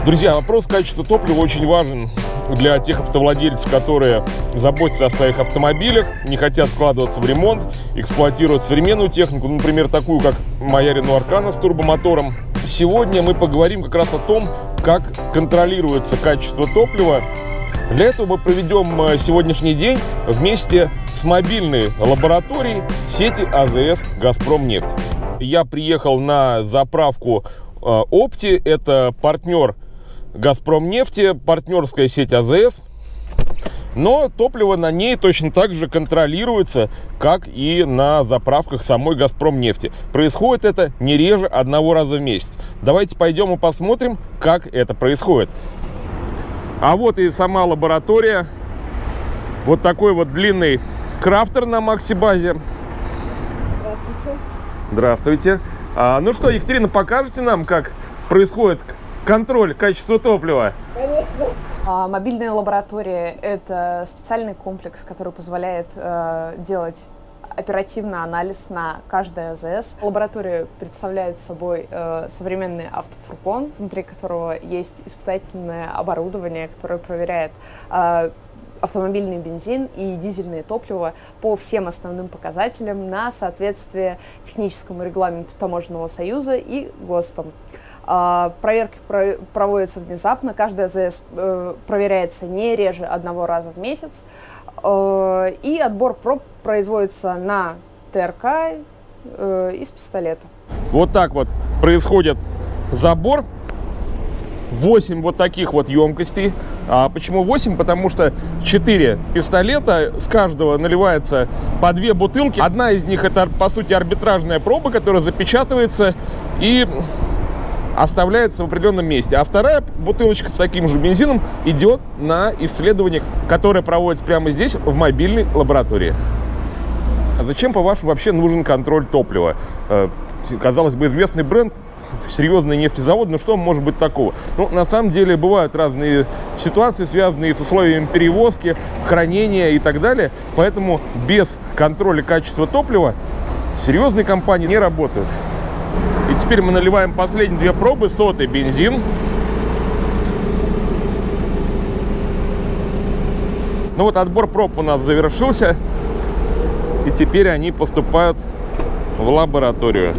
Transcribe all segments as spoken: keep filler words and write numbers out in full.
Друзья, вопрос качества топлива очень важен для тех автовладельцев, которые заботятся о своих автомобилях, не хотят вкладываться в ремонт, эксплуатировать современную технику, например, такую, как моя Renault Arcana с турбомотором. Сегодня мы поговорим как раз о том, как контролируется качество топлива. Для этого мы проведем сегодняшний день вместе с мобильной лабораторией сети АЗС «Газпромнефть». Я приехал на заправку Опти, это партнер «Газпромнефти», партнерская сеть АЗС. Но топливо на ней точно так же контролируется, как и на заправках самой «Газпромнефти». Происходит это не реже одного раза в месяц. Давайте пойдем и посмотрим, как это происходит. А вот и сама лаборатория. Вот такой вот длинный крафтер на Макси-базе. Здравствуйте. Здравствуйте. А, ну что, Екатерина, покажете нам, как происходит контроль качества топлива? Конечно. А, мобильная лаборатория – это специальный комплекс, который позволяет э, делать оперативный анализ на каждый АЗС. Лаборатория представляет собой э, современный автофургон, внутри которого есть испытательное оборудование, которое проверяет э, автомобильный бензин и дизельное топливо по всем основным показателям на соответствие техническому регламенту Таможенного союза и ГОСТам. А, проверки про проводятся внезапно, каждый АЗС э, проверяется не реже одного раза в месяц, э, и отбор проб производится на ТРК э, из пистолета. Вот так вот происходит забор. восемь вот таких вот емкостей. А почему восемь? Потому что четыре пистолета, с каждого наливается по две бутылки. Одна из них это, по сути, арбитражная проба, которая запечатывается и оставляется в определенном месте. А вторая бутылочка с таким же бензином идет на исследование, которое проводится прямо здесь, в мобильной лаборатории. А зачем, по-вашему, вообще нужен контроль топлива? Казалось бы, известный бренд, серьезный нефтезавод, но что может быть такого? Ну, на самом деле, бывают разные ситуации, связанные с условиями перевозки, хранения и так далее. Поэтому без контроля качества топлива серьезные компании не работают. И теперь мы наливаем последние две пробы, сотый бензин. Ну вот, отбор проб у нас завершился. И теперь они поступают в лабораторию.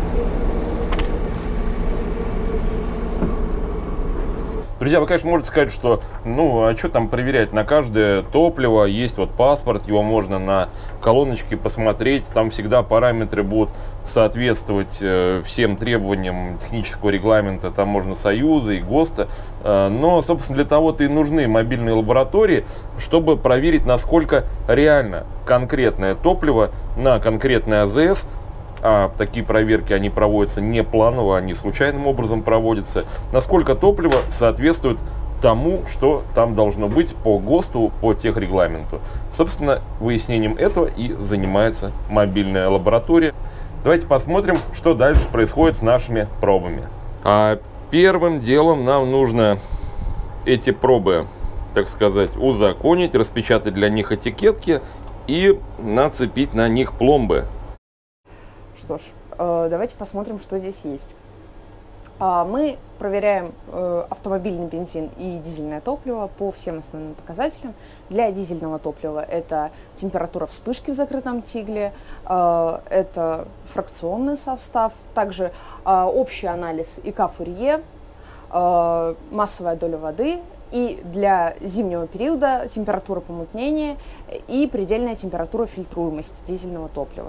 Друзья, вы, конечно, можете сказать, что, ну, а что там проверять? На каждое топливо есть вот паспорт, его можно на колоночке посмотреть, там всегда параметры будут соответствовать э, всем требованиям технического регламента Таможенного союза и ГОСТа. Э, но, собственно, для того-то и нужны мобильные лаборатории, чтобы проверить, насколько реально конкретное топливо на конкретный АЗС. А такие проверки, они проводятся не планово, они случайным образом проводятся. Насколько топливо соответствует тому, что там должно быть по ГОСТу, по техрегламенту. Собственно, выяснением этого и занимается мобильная лаборатория. Давайте посмотрим, что дальше происходит с нашими пробами. А первым делом нам нужно эти пробы, так сказать, узаконить, распечатать для них этикетки и нацепить на них пломбы. Что ж, давайте посмотрим, что здесь есть. Мы проверяем автомобильный бензин и дизельное топливо по всем основным показателям. Для дизельного топлива это температура вспышки в закрытом тигле, это фракционный состав, также общий анализ ИК-Фурье, массовая доля воды и для зимнего периода температура помутнения и предельная температура фильтруемости дизельного топлива.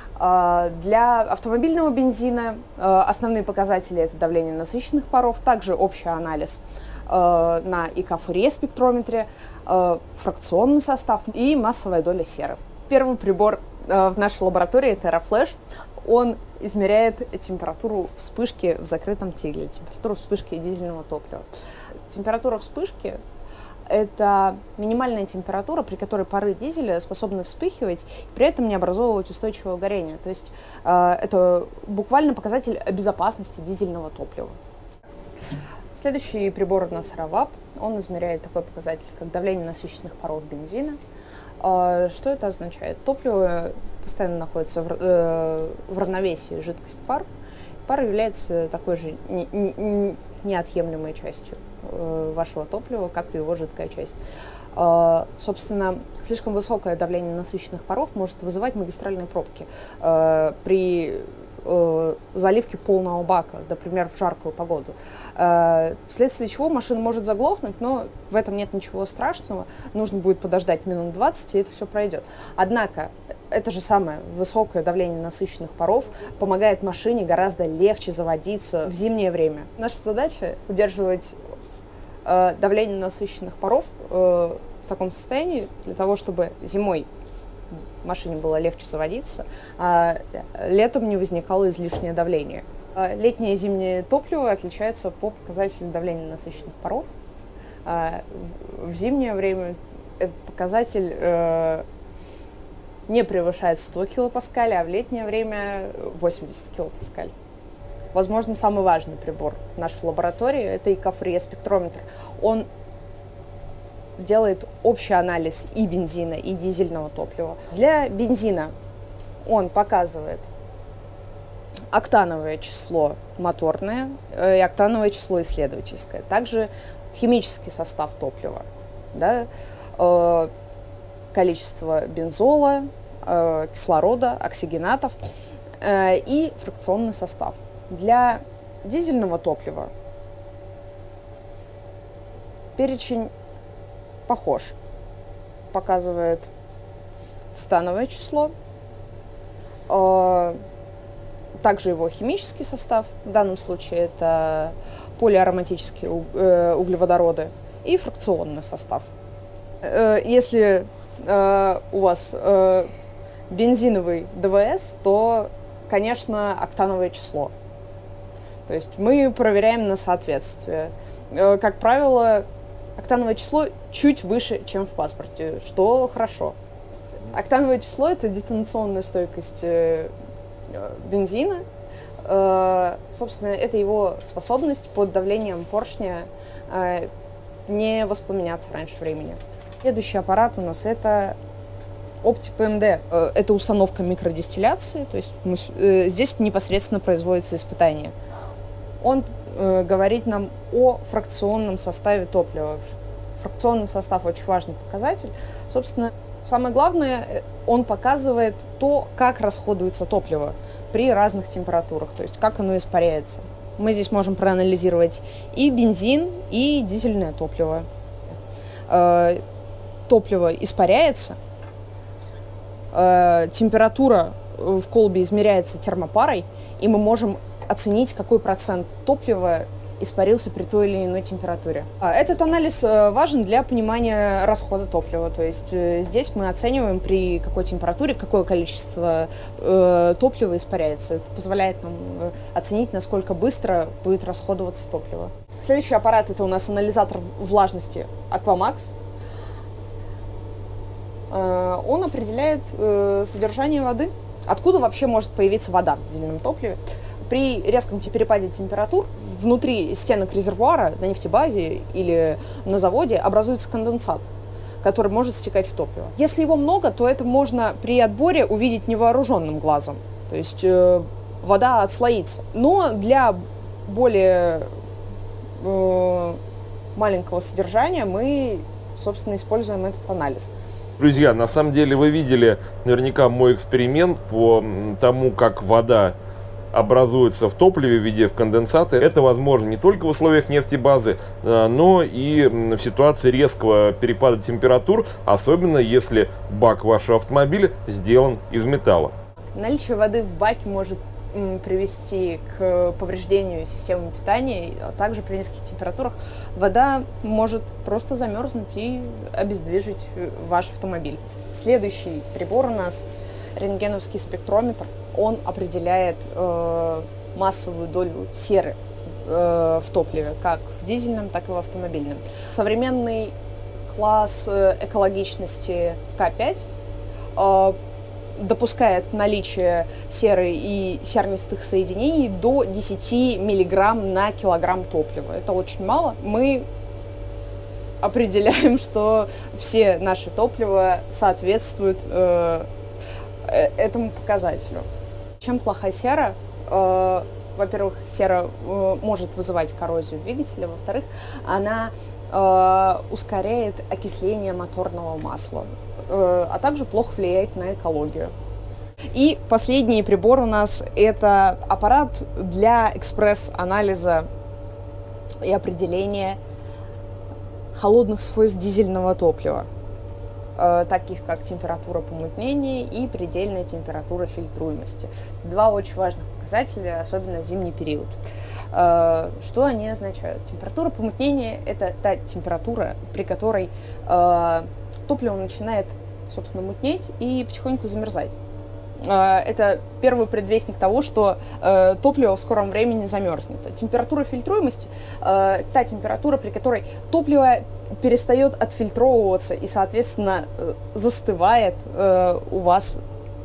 Для автомобильного бензина основные показатели – это давление насыщенных паров, также общий анализ на ИК-Фурье спектрометре, фракционный состав и массовая доля серы. Первый прибор в нашей лаборатории – это TerraFlash. Он измеряет температуру вспышки в закрытом тигле, температуру вспышки дизельного топлива. Температура вспышки – это минимальная температура, при которой пары дизеля способны вспыхивать, и при этом не образовывать устойчивого горения. То есть э, это буквально показатель безопасности дизельного топлива. Следующий прибор у нас равап. Он измеряет такой показатель, как давление насыщенных паров бензина. Э, что это означает? Топливо постоянно находится в, э, в равновесии жидкость-пар. Пар является такой же не, не, неотъемлемой частью э, вашего топлива, как и его жидкая часть. Э, собственно, слишком высокое давление насыщенных паров может вызывать магистральные пробки э, при э, заливке полного бака, например, в жаркую погоду. Э, вследствие чего машина может заглохнуть, но в этом нет ничего страшного. Нужно будет подождать минут двадцать, и это все пройдет. Однако, это же самое высокое давление насыщенных паров помогает машине гораздо легче заводиться в зимнее время. Наша задача — удерживать э, давление насыщенных паров э, в таком состоянии, для того, чтобы зимой машине было легче заводиться, а летом не возникало излишнее давление. Летнее и зимнее топливо отличаются по показателю давления насыщенных паров. А в зимнее время этот показатель э, не превышает сто килопаскаль, а в летнее время восемьдесят килопаскаль. Возможно, самый важный прибор в нашей лаборатории — это ИК-фри спектрометр. Он делает общий анализ и бензина, и дизельного топлива. Для бензина он показывает октановое число моторное и октановое число исследовательское. Также химический состав топлива, да, э, количество бензола, э, кислорода, оксигенатов э, и фракционный состав. Для дизельного топлива перечень похож. Показывает становое число, э, также его химический состав, в данном случае это полиароматические углеводороды, и фракционный состав. Э, если э, у вас э, бензиновый ДВС, то, конечно, октановое число. То есть мы проверяем на соответствие. Э, как правило, октановое число чуть выше, чем в паспорте, что хорошо. Октановое число — это детонационная стойкость э, бензина. Э, собственно, это его способность под давлением поршня э, не воспламеняться раньше времени. Следующий аппарат у нас — это OptiPMD. Э, это установка микродистилляции, то есть мы, э, здесь непосредственно производится испытание. Он э, говорит нам о фракционном составе топлива. Фракционный состав — очень важный показатель. Собственно, самое главное, он показывает то, как расходуется топливо при разных температурах, то есть как оно испаряется. Мы здесь можем проанализировать и бензин, и дизельное топливо. Э, топливо испаряется, э, температура в колбе измеряется термопарой, и мы можем оценить, какой процент топлива испарился при той или иной температуре. Этот анализ важен для понимания расхода топлива. То есть здесь мы оцениваем, при какой температуре какое количество э, топлива испаряется. Это позволяет нам оценить, насколько быстро будет расходоваться топливо. Следующий аппарат — это у нас анализатор влажности Aquamax. Э, он определяет э, содержание воды. Откуда вообще может появиться вода в дизельном топливе? При резком перепаде температур внутри стенок резервуара на нефтебазе или на заводе образуется конденсат, который может стекать в топливо. Если его много, то это можно при отборе увидеть невооруженным глазом, то есть э, вода отслоится. Но для более э, маленького содержания мы, собственно, используем этот анализ. Друзья, на самом деле вы видели наверняка мой эксперимент по тому, как вода образуется в топливе в виде конденсата. Это возможно не только в условиях нефтебазы, но и в ситуации резкого перепада температур, особенно если бак вашего автомобиля сделан из металла. Наличие воды в баке может привести к повреждению системы питания, а также при низких температурах вода может просто замерзнуть и обездвижить ваш автомобиль. Следующий прибор у нас рентгеновский спектрометр. Он определяет э, массовую долю серы э, в топливе, как в дизельном, так и в автомобильном. Современный класс экологичности К пять э, допускает наличие серы и сернистых соединений до десяти миллиграмм на килограмм топлива. Это очень мало. Мы определяем, что все наши топлива соответствуют э, этому показателю. Чем плоха сера? Э, во-первых, сера э, может вызывать коррозию двигателя, во-вторых, она э, ускоряет окисление моторного масла, э, а также плохо влияет на экологию. И последний прибор у нас – это аппарат для экспресс-анализа и определения холодных свойств дизельного топлива, э, таких как температура помутнения и предельная температура фильтруемости. Два очень важных показателя, особенно в зимний период. Э, что они означают? Температура помутнения – это та температура, при которой э, топливо начинает, собственно, мутнеть и потихоньку замерзать. Это первый предвестник того, что э, топливо в скором времени замерзнет. Температура фильтруемости э, – та температура, при которой топливо перестает отфильтровываться и, соответственно, э, застывает э, у вас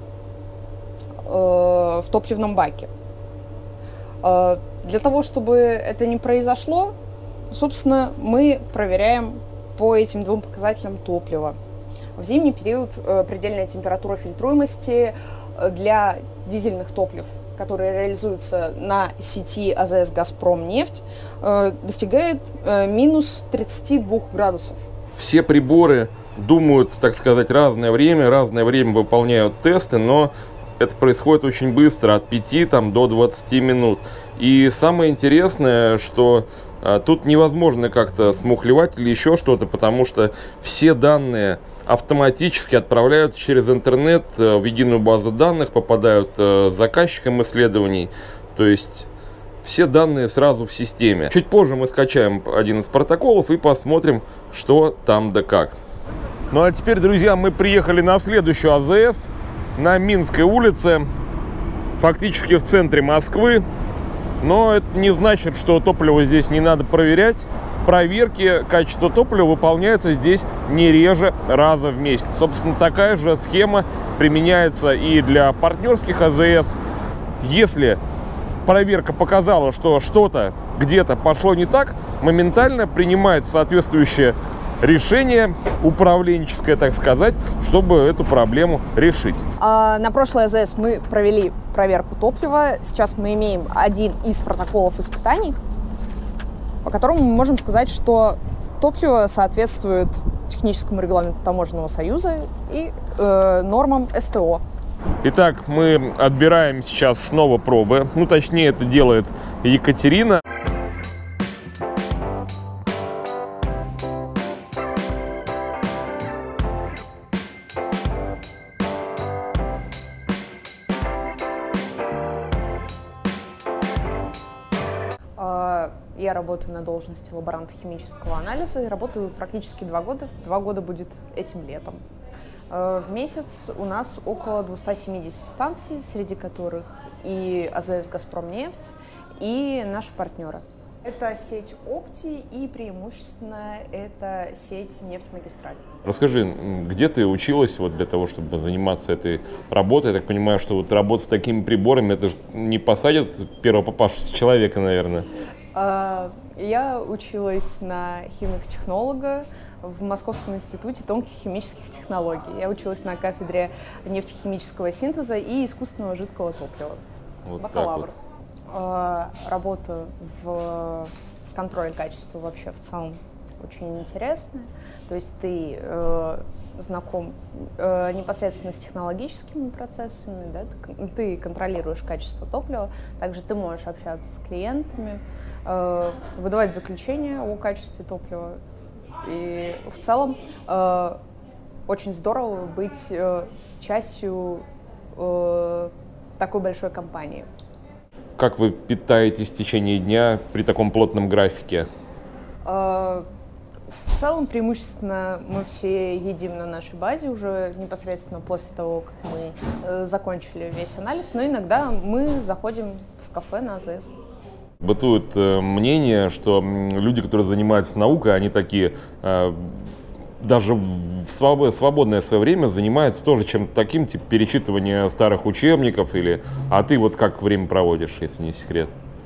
э, в топливном баке. Э, для того, чтобы это не произошло, собственно, мы проверяем по этим двум показателям топливо. В зимний период э, предельная температура фильтруемости для дизельных топлив, которые реализуются на сети АЗС «Газпромнефть», э, достигает э, минус тридцати двух градусов. Все приборы думают, так сказать, разное время, разное время выполняют тесты, но это происходит очень быстро, от пяти там, до двадцати минут. И самое интересное, что а, тут невозможно как-то смухлевать или еще что-то, потому что все данные автоматически отправляются через интернет в единую базу данных, попадают заказчикам исследований. То есть все данные сразу в системе. Чуть позже мы скачаем один из протоколов и посмотрим, что там да как. Ну а теперь, друзья, мы приехали на следующую АЗС на Минской улице, фактически в центре Москвы. Но это не значит, что топливо здесь не надо проверять. Проверки качества топлива выполняются здесь не реже раза в месяц. Собственно, такая же схема применяется и для партнерских АЗС. Если проверка показала, что что-то где-то пошло не так, моментально принимается соответствующее решение, управленческое, так сказать, чтобы эту проблему решить. А на прошлой АЗС мы провели проверку топлива. Сейчас мы имеем один из протоколов испытаний, по которому мы можем сказать, что топливо соответствует техническому регламенту Таможенного союза и э, нормам СТО. Итак, мы отбираем сейчас снова пробы. Ну, точнее, это делает Екатерина. Я работаю на должности лаборанта химического анализа и работаю практически два года. Два года будет этим летом. В месяц у нас около двухсот семидесяти станций, среди которых и АЗС «Газпромнефть», и наши партнеры. Это сеть Опти и преимущественно это сеть Нефтьмагистраль. Расскажи, где ты училась вот для того, чтобы заниматься этой работой? Я так понимаю, что вот работа с такими приборами, это же не посадят первого попавшегося человека, наверное. Я училась на химик-технолога в Московском институте тонких химических технологий. Я училась на кафедре нефтехимического синтеза и искусственного жидкого топлива. Вот бакалавр. так вот. Работаю в контроле качества вообще в целом очень интересная. То есть ты э, знаком э, непосредственно с технологическими процессами, да? ты, ты контролируешь качество топлива, также ты можешь общаться с клиентами, э, выдавать заключения о качестве топлива. И в целом э, очень здорово быть э, частью э, такой большой компании. Как вы питаетесь в течение дня при таком плотном графике? Э, В целом, преимущественно мы все едим на нашей базе уже непосредственно после того, как мы э, закончили весь анализ, но иногда мы заходим в кафе на АЗС. Бытует э, мнение, что люди, которые занимаются наукой, они такие, э, даже в своб- свободное свое время занимаются тоже чем-то таким, типа перечитывания старых учебников, или, а ты вот как время проводишь, если не секрет?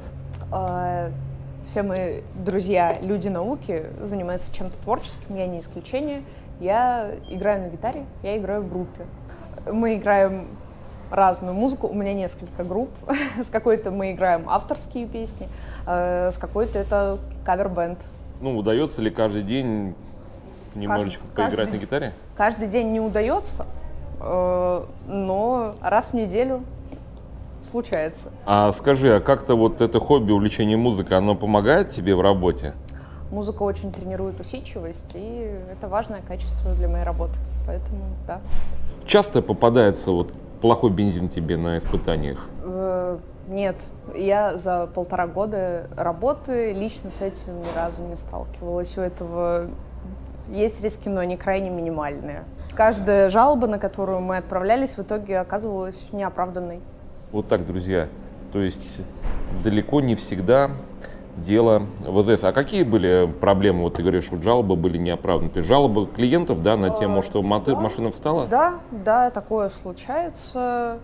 Э, Все мои друзья, люди науки, занимаются чем-то творческим, я не исключение. Я играю на гитаре, я играю в группе. Мы играем разную музыку. У меня несколько групп. С какой-то мы играем авторские песни, э, с какой-то это кавер-бенд. Ну, удается ли каждый день немножечко Каждый, поиграть каждый, на гитаре? Каждый день не удается, э, но раз в неделю случается. А скажи, а как-то вот это хобби, увлечение музыкой, оно помогает тебе в работе? Музыка очень тренирует усидчивость, и это важное качество для моей работы, поэтому да. Часто попадается вот плохой бензин тебе на испытаниях? Э, нет, я за полтора года работы лично с этим ни разу не сталкивалась. У этого есть риски, но они крайне минимальные. Каждая жалоба, на которую мы отправлялись, в итоге оказывалась неоправданной. Вот так, друзья. То есть далеко не всегда дело в АЗС. А какие были проблемы? Вот ты говоришь, что жалобы были неоправданные. То есть жалобы клиентов, да, на тему, что да, машина встала? Да, да, такое случается.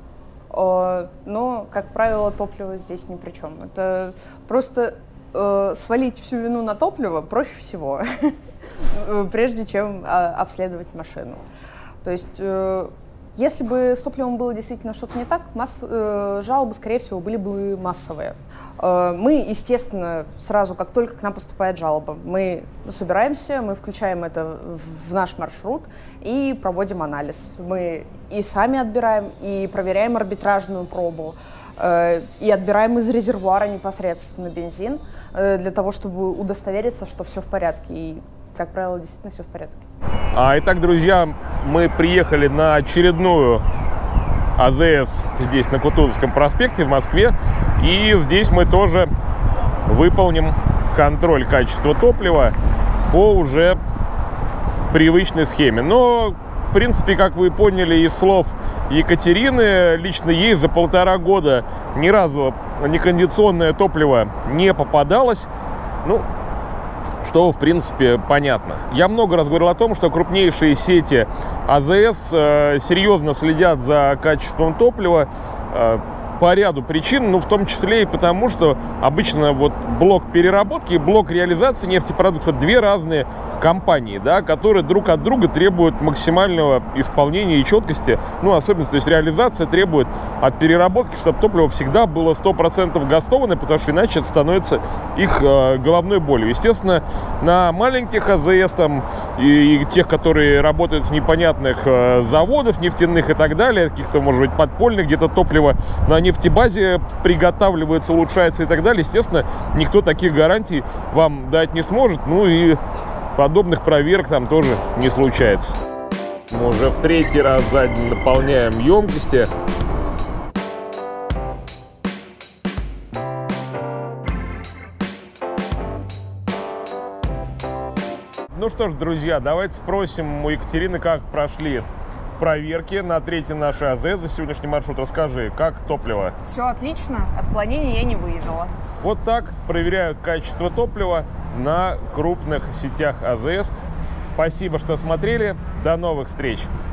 Но, как правило, топливо здесь ни при чем. Это просто э, свалить всю вину на топливо проще всего, прежде чем обследовать машину. То есть, э, если бы с топливом было действительно что-то не так, масс, э, жалобы, скорее всего, были бы массовые. Э, мы, естественно, сразу, как только к нам поступает жалоба, мы собираемся, мы включаем это в наш маршрут и проводим анализ. Мы и сами отбираем, и проверяем арбитражную пробу, э, и отбираем из резервуара непосредственно бензин э, для того, чтобы удостовериться, что все в порядке. И, как правило, действительно все в порядке. А, итак, друзья, мы приехали на очередную АЗС здесь, на Кутузовском проспекте в Москве. И здесь мы тоже выполним контроль качества топлива по уже привычной схеме. Но, в принципе, как вы поняли из слов Екатерины, лично ей за полтора года ни разу некондиционное топливо не попадалось. Ну, что, в принципе, понятно. Я много раз говорил о том, что крупнейшие сети АЗС э, серьезно следят за качеством топлива э, по ряду причин, ну, в том числе и потому, что обычно вот блок переработки и блок реализации нефтепродуктов — две разные компании, да, которые друг от друга требуют максимального исполнения и четкости. Ну, особенно, то есть реализация требует от переработки, чтобы топливо всегда было сто процентов газованное, потому что иначе это становится их э, головной болью. Естественно, на маленьких АЗС там, и, и тех, которые работают с непонятных э, заводов нефтяных и так далее, каких-то, может быть, подпольных, где-то топливо на нефтебазе приготавливается, улучшается и так далее, естественно, никто таких гарантий вам дать не сможет. Ну и подобных проверок там тоже не случается. Мы уже в третий раз за день наполняем емкости. Ну что ж, друзья, давайте спросим у Екатерины, как прошли проверки на третьей нашей АЗС за сегодняшний маршрут. Расскажи, как топливо? Все отлично, отклонений я не выявила. Вот так проверяют качество топлива на крупных сетях АЗС. Спасибо, что смотрели. До новых встреч!